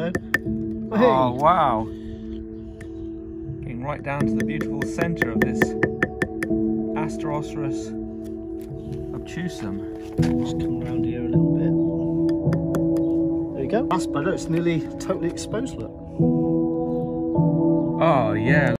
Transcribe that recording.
go. Oh, wow. Getting right down to the beautiful centre of this Asteroceros obtusum. Just come around here a little bit. There you go. That's better. It's nearly totally exposed, look. Oh, yeah.